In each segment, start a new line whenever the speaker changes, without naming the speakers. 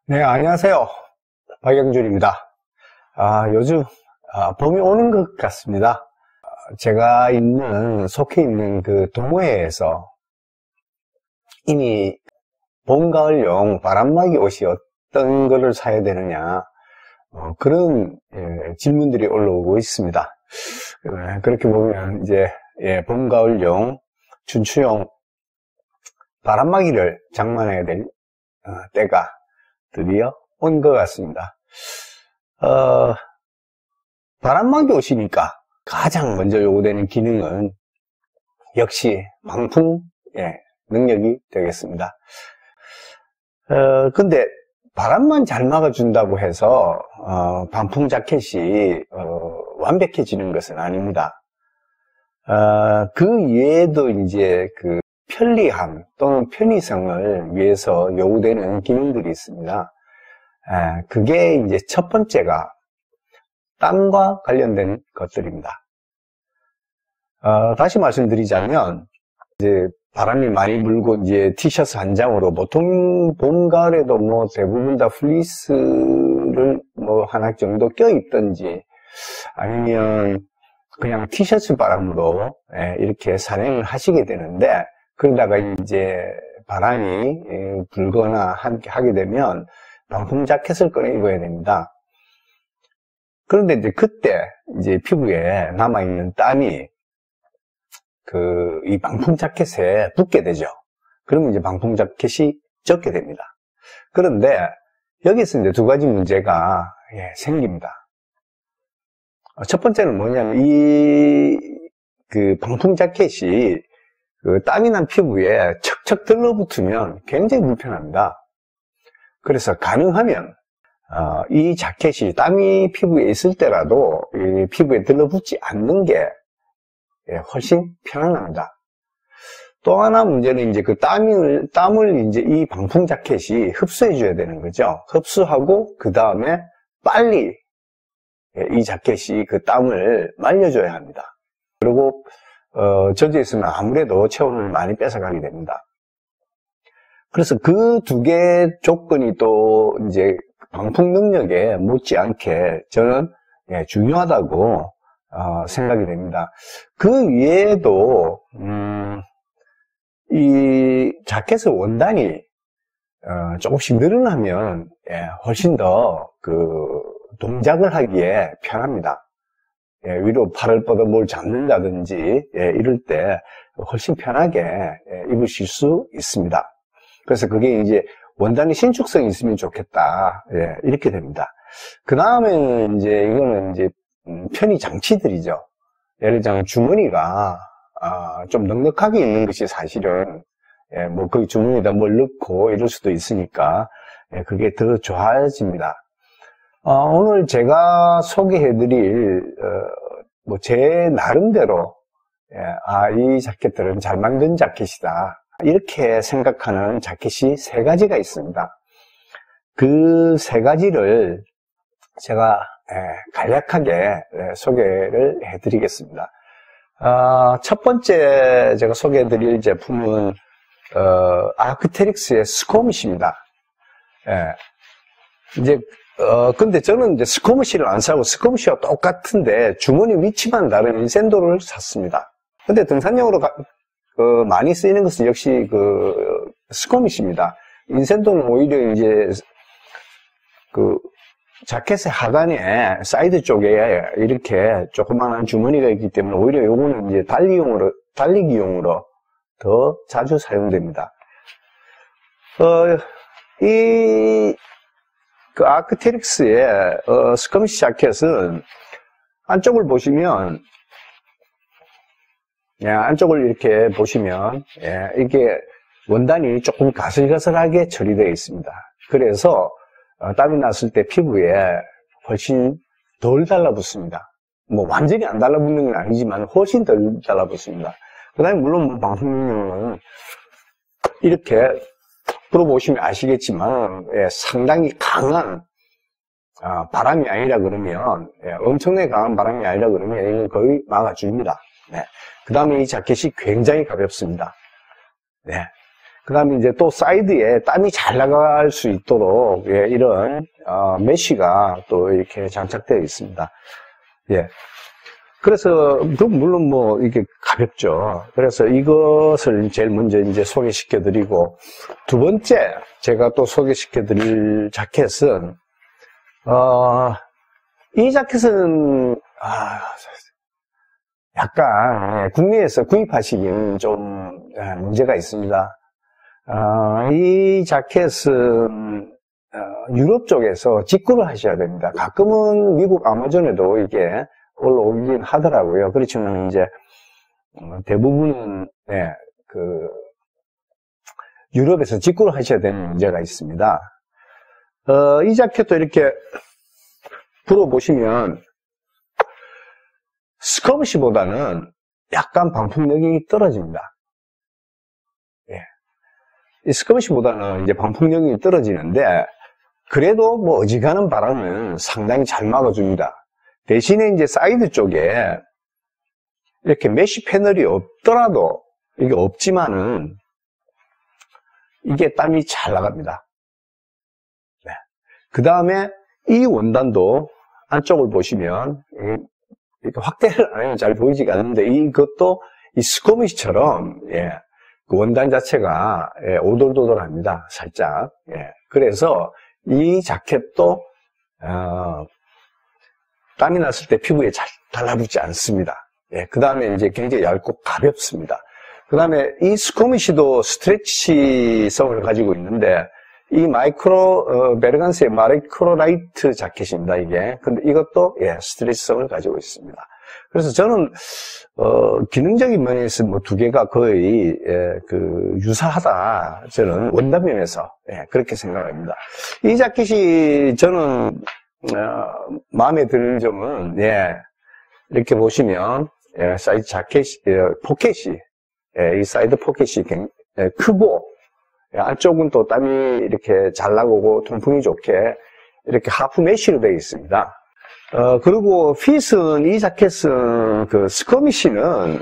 네, 안녕하세요. 박영준입니다. 요즘 봄이 오는 것 같습니다. 제가 속해 있는 그 동호회에서 이미 봄, 가을용 바람막이 옷이 어떤 거를 사야 되느냐, 그런 질문들이 올라오고 있습니다. 그렇게 보면 이제 봄, 가을용, 춘추용 바람막이를 장만해야 될 때가 드디어 온 것 같습니다. 바람막이 옷이니까 가장 먼저 요구되는 기능은 역시 방풍 능력이 되겠습니다. 근데 바람만 잘 막아준다고 해서 방풍 자켓이 완벽해지는 것은 아닙니다. 그 이외에도 이제 그 편리함 또는 편의성을 위해서 요구되는 기능들이 있습니다. 그게 이제 첫 번째가 땀과 관련된 것들입니다. 다시 말씀드리자면, 이제 바람이 많이 불고 이제 티셔츠 한 장으로 보통 봄, 가을에도 뭐 대부분 다 플리스를 뭐 하나 정도 껴입던지 아니면 그냥 티셔츠 바람으로 이렇게 산행을 하시게 되는데, 그러다가 이제 바람이 불거나 하게 되면 방풍 자켓을 꺼내 입어야 됩니다. 그런데 이제 그때 이제 피부에 남아있는 땀이 이 방풍 자켓에 붙게 되죠. 그러면 이제 방풍 자켓이 젖게 됩니다. 그런데 여기서 이제 두 가지 문제가 생깁니다. 첫 번째는 뭐냐면 그 방풍 자켓이 그 땀이 난 피부에 척척 들러붙으면 굉장히 불편합니다. 그래서 가능하면 이 자켓이 땀이 피부에 있을 때라도 이 피부에 들러붙지 않는 게 훨씬 편안합니다. 또 하나 문제는 이제 그 땀을 이제 이 방풍 자켓이 흡수해 줘야 되는 거죠. 흡수하고 그 다음에 빨리 이 자켓이 그 땀을 말려줘야 합니다. 그리고 젖어 있으면 아무래도 체온을 많이 뺏어가게 됩니다. 그래서 그 두 개 조건이 또 이제 방풍 능력에 못지않게 저는 중요하다고 생각이 됩니다. 그 외에도 이 자켓의 원단이 조금씩 늘어나면 훨씬 더 그 동작을 하기에 편합니다. 위로 팔을 뻗어 뭘 잡는다든지 이럴 때 훨씬 편하게 입으실 수 있습니다. 그래서 그게 이제 원단의 신축성이 있으면 좋겠다 이렇게 됩니다. 그 다음에는 이제 이거는 이제 편의 장치들이죠. 예를 들자면 주머니가 좀 넉넉하게 있는 것이 사실은 뭐 거기 주머니에다 뭘 넣고 이럴 수도 있으니까 그게 더 좋아집니다. 오늘 제가 소개해드릴 뭐 제 나름대로 이 자켓들은 잘 만든 자켓이다 이렇게 생각하는 자켓이 세 가지가 있습니다. 그 세 가지를 제가 간략하게 소개를 해드리겠습니다. 첫 번째 제가 소개해드릴 제품은 아크테릭스의 스코밋입니다. 이제 근데 저는 이제 스코밋을 안 사고 스코밋이와 똑같은데 주머니 위치만 다른 인센도를 샀습니다. 근데 등산용으로 많이 쓰이는 것은 역시 그 스코밋입니다. 인센도는 오히려 이제 그 자켓의 하단에 사이드 쪽에 이렇게 조그마한 주머니가 있기 때문에 오히려 요거는 이제 달리기용으로 더 자주 사용됩니다. 그 아크테릭스의 스커밋 자켓은 안쪽을 보시면 안쪽을 이렇게 보시면 이게 원단이 조금 가슬가슬하게 처리되어 있습니다. 그래서 땀이 났을 때 피부에 훨씬 덜 달라붙습니다. 뭐 완전히 안 달라붙는 건 아니지만 훨씬 덜 달라붙습니다. 그 다음에 물론 뭐 방풍용은 이렇게 들어보시면 아시겠지만 상당히 강한 바람이 아니라 그러면 엄청나게 강한 바람이 아니라 그러면 이건 거의 막아줍니다. 그 다음에 이 자켓이 굉장히 가볍습니다. 그 다음에 이제 또 사이드에 땀이 잘 나갈 수 있도록, 예, 이런, 메쉬가 또 이렇게 장착되어 있습니다. 예. 그래서, 물론 뭐, 이게 가볍죠. 그래서 이것을 제일 먼저 이제 소개시켜 드리고, 두 번째, 제가 또 소개시켜 드릴 자켓은, 이 자켓은, 약간, 국내에서 구입하시기는 좀, 문제가 있습니다. 이 자켓은, 유럽 쪽에서 직구를 하셔야 됩니다. 가끔은 미국 아마존에도 이게 올라오긴 하더라고요. 그렇지만 이제 대부분은 유럽에서 직구를 하셔야 되는 문제가 있습니다. 이 자켓도 이렇게 불어보시면 스커버시보다는 약간 방풍력이 떨어집니다. 예. 이 스커버시보다는 이제 방풍력이 떨어지는데 그래도 뭐 어지간한 바람은 상당히 잘 막아줍니다. 대신에 이제 사이드 쪽에 이렇게 메쉬 패널이 없더라도 이게 없지만은 이게 땀이 잘 나갑니다. 네. 그 다음에 이 원단도 안쪽을 보시면 이렇게 확대를 안 하면 잘 보이지가 않는데 이것도 이 스커미시처럼 예, 그 원단 자체가 예, 오돌도돌합니다. 살짝. 예. 그래서 이 자켓도 땀이 났을 때 피부에 잘 달라붙지 않습니다. 예, 그 다음에 이제 굉장히 얇고 가볍습니다. 그 다음에 이 스커미시도 스트레치성을 가지고 있는데 이 베르간스의 마이크로라이트 자켓입니다, 이게. 근데 이것도, 예, 스트레치성을 가지고 있습니다. 그래서 저는, 기능적인 면에서 뭐 두 개가 거의, 예, 유사하다. 저는 원단면에서, 예, 그렇게 생각합니다. 이 자켓이 저는, 마음에 드는 점은, 예, 이렇게 보시면, 예, 사이드 자켓이, 포켓이, 예, 이 사이드 포켓이 굉장히 크고, 안쪽은 또 땀이 이렇게 잘 나오고 통풍이 좋게 이렇게 하프 메쉬로 되어 있습니다. 그리고 핏은, 이 자켓은 스커미시는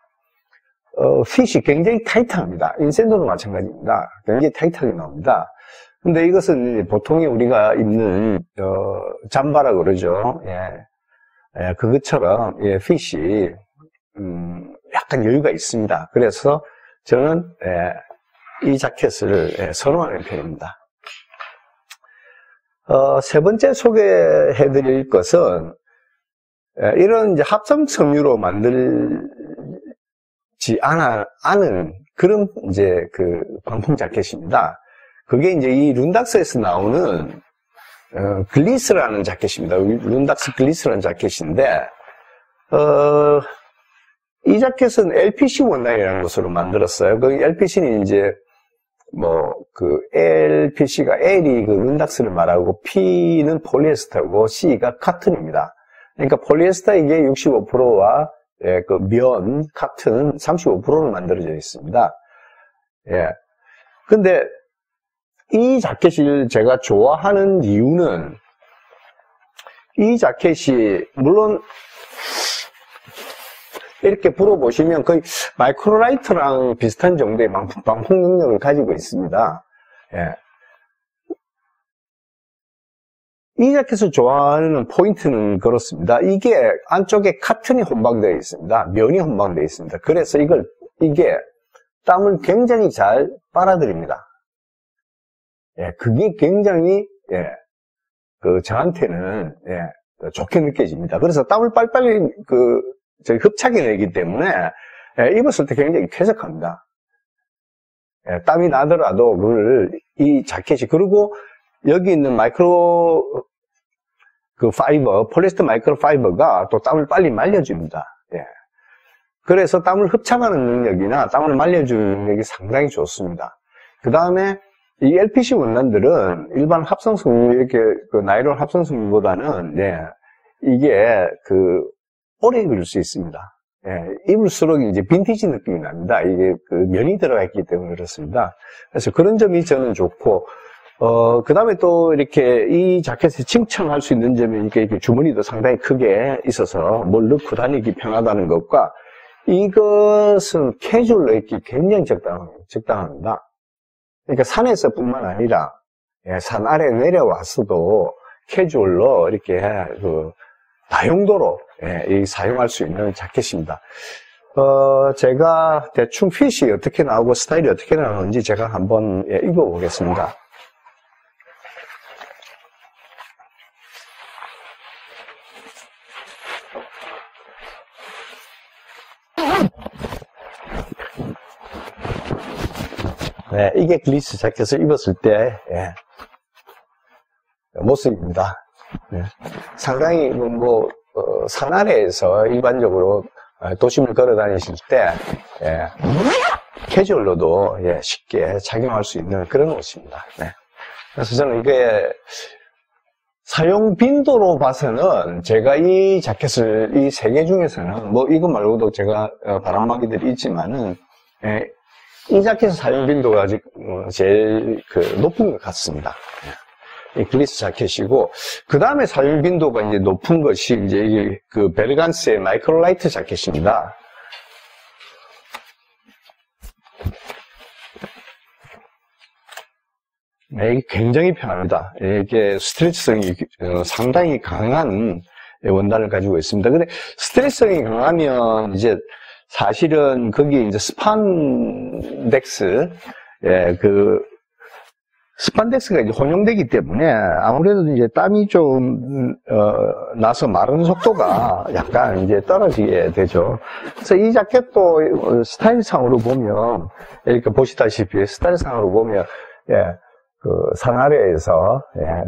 핏이 굉장히 타이트합니다. 인센도도 마찬가지입니다. 굉장히 타이트하게 나옵니다. 근데 이것은 보통의 우리가 입는 잠바라 그러죠. 예. 그것처럼 예, 핏이 약간 여유가 있습니다. 그래서 저는 이 자켓을 선호하는 편입니다. 세 번째 소개해드릴 것은 이런 이제 합성 섬유로 만들지 않은 그런 이제 방풍 자켓입니다. 그게 이제 이 룬닥스에서 나오는 글리스라는 자켓입니다. 룬닥스 글리스라는 자켓인데 이 자켓은 LPC 원단이라는 것으로 만들었어요. 그 LPC는 이제 LPC가 L이 룬닥스를 말하고 P는 폴리에스터고 C가 카튼입니다. 그러니까 폴리에스터 이게 65%와 예, 면, 카튼 35%로 만들어져 있습니다. 예. 근데 이 자켓을 제가 좋아하는 이유는 이 자켓이 물론 이렇게 불어보시면 거의 마이크로라이트랑 비슷한 정도의 방풍 능력을 가지고 있습니다. 예. 이 자켓을 좋아하는 포인트는 그렇습니다. 이게 안쪽에 카튼이 혼방되어 있습니다. 면이 혼방되어 있습니다. 그래서 이게 땀을 굉장히 잘 빨아들입니다. 예, 그게 굉장히, 예, 저한테는, 예, 좋게 느껴집니다. 그래서 땀을 빨리빨리 흡착해내기 때문에 예, 입었을 때 굉장히 쾌적합니다. 예, 땀이 나더라도 이 자켓이 그리고 여기 있는 폴리에스터 마이크로 파이버가 또 땀을 빨리 말려줍니다. 예. 그래서 땀을 흡착하는 능력이나 땀을 말려주는 능력이 상당히 좋습니다. 그 다음에 이 LPC 원단들은 일반 합성섬유 이렇게 나일론 합성섬유보다는 예, 이게 오래 입을 수 있습니다. 예, 입을수록 이제 빈티지 느낌이 납니다. 이게 면이 들어가 있기 때문에 그렇습니다. 그래서 그런 점이 저는 좋고, 그 다음에 또 이렇게 이 자켓을 칭찬할 수 있는 점이 이렇게 주머니도 상당히 크게 있어서 뭘 넣고 다니기 편하다는 것과 이것은 캐주얼로 입기 굉장히 적당합니다. 그러니까 산에서뿐만 아니라 산 아래 내려와서도 캐주얼로 이렇게 다용도로 사용할 수 있는 자켓입니다. 제가 대충 핏이 어떻게 나오고 스타일이 어떻게 나오는지 제가 한번 입어보겠습니다. 네, 이게 글리스 자켓을 입었을 때 모습입니다. 네. 상당히 산 아래에서 일반적으로 도심을 걸어 다니실 때 캐주얼로도 쉽게 착용할 수 있는 그런 옷입니다. 네. 그래서 저는 이게 사용 빈도로 봐서는 제가 이 자켓을 이 세 개 중에서는 이거 말고도 제가 바람막이들이 있지만은 이 자켓의 사용 빈도가 아직 제일 높은 것 같습니다. 이 글리스 자켓이고, 그 다음에 사용 빈도가 이제 높은 것이 이제 이게 베르간스의 마이크로라이트 자켓입니다. 이게 굉장히 편합니다. 이게 스트레치성이 상당히 강한 원단을 가지고 있습니다. 근데 스트레치성이 강하면 이제 사실은 거기에 이제 스판덱스, 스판덱스가 이제 혼용되기 때문에 아무래도 이제 땀이 좀, 나서 마르는 속도가 약간 이제 떨어지게 되죠. 그래서 이 자켓도 스타일상으로 보면, 이렇게 보시다시피 스타일상으로 보면, 산 아래에서,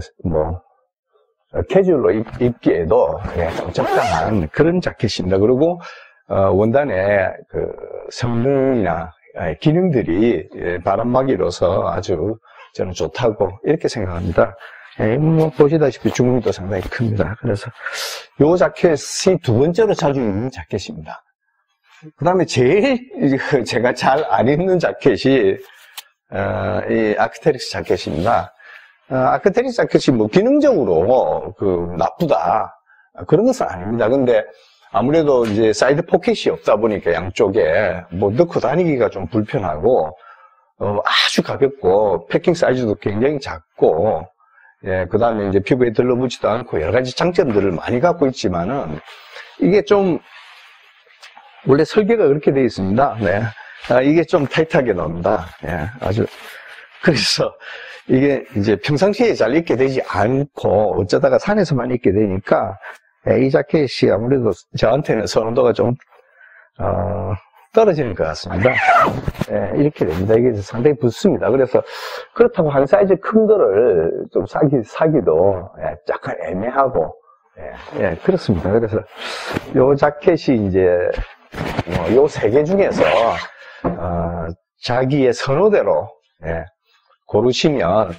캐주얼로 입기에도 좀 적당한 그런 자켓입니다. 그리고, 원단의 성능이나 기능들이 바람막이로서 아주 저는 좋다고 이렇게 생각합니다. 보시다시피 주머니도 상당히 큽니다. 그래서 이 자켓이 두 번째로 자주 입는 자켓입니다. 그 다음에 제일 제가 잘 안 입는 자켓이 이 아크테릭스 자켓입니다. 아크테릭스 자켓이 기능적으로 나쁘다 그런 것은 아닙니다. 근데 아무래도 이제 사이드 포켓이 없다 보니까 양쪽에 넣고 다니기가 좀 불편하고 아주 가볍고 패킹 사이즈도 굉장히 작고 그 다음에 이제 피부에 들러붙지도 않고 여러 가지 장점들을 많이 갖고 있지만은 이게 좀 원래 설계가 그렇게 되어 있습니다. 이게 좀 타이트하게 나옵니다. 아주 그래서 이게 이제 평상시에 잘 입게 되지 않고 어쩌다가 산에서만 입게 되니까 이 자켓이 아무래도 저한테는 선호도가 좀 떨어지는 것 같습니다. 이렇게 됩니다. 이게 상당히 붙습니다. 그래서 그렇다고 한 사이즈 큰 거를 좀 사기도 약간 애매하고 그렇습니다. 그래서 요 자켓이 이제 요 세 개 중에서 자기의 선호대로 고르시면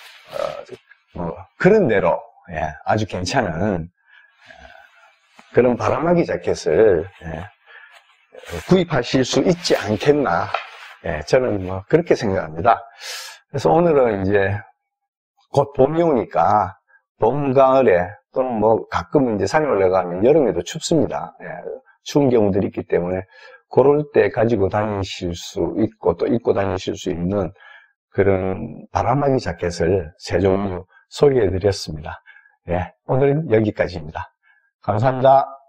그런 대로 아주 괜찮은 그런 바람막이 자켓을 구입하실 수 있지 않겠나. 저는 그렇게 생각합니다. 그래서 오늘은 이제 곧 봄이 오니까 봄, 가을에 또는 가끔은 이제 산에 올라가면 여름에도 춥습니다. 추운 경우들이 있기 때문에 그럴 때 가지고 다니실 수 있고 또 입고 다니실 수 있는 그런 바람막이 자켓을 세 종류 소개해 드렸습니다. 오늘은 여기까지입니다. 감사합니다.